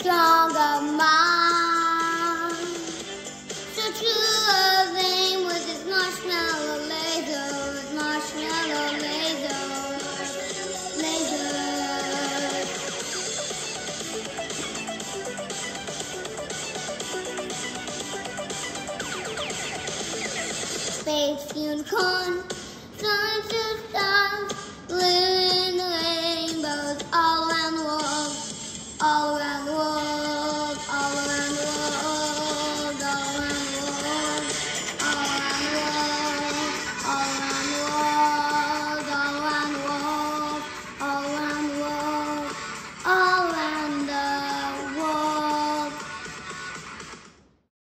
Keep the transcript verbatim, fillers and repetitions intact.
stronger mind. So true of aim with his marshmallow laser, his marshmallow laser, laser. Space unicorn.